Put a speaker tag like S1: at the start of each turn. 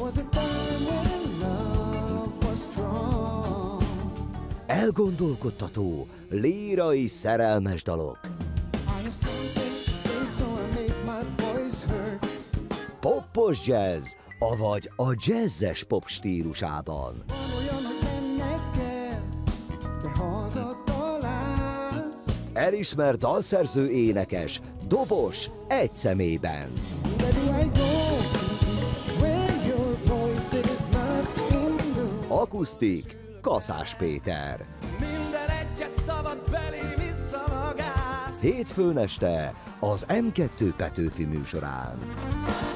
S1: Elgondolkodtató, lírai szerelmes dalok. Poppos jazz, avagy a jazzes pop stílusában. Elismert dalszerző énekes, dobos egy személyben. Akusztik, Kaszás Péter.
S2: Minden egyes szabad belé vissza magát.
S1: Hétfőn este az M2 Petőfi műsorán.